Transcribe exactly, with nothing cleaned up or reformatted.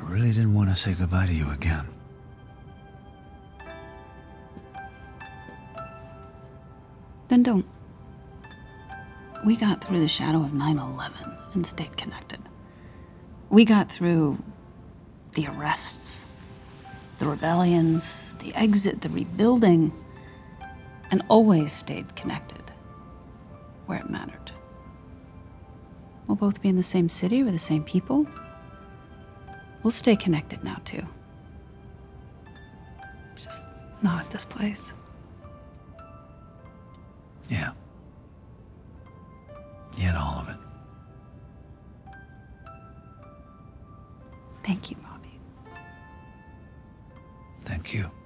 really didn't want to say goodbye to you again. Then don't. We got through the shadow of nine eleven and stayed connected. We got through the arrests, the rebellions, the exit, the rebuilding, and always stayed connected where it mattered. We'll both be in the same city with the same people. We'll stay connected now, too. Just not at this place. Yeah. Yet all of it. Thank you, Bobby. Thank you.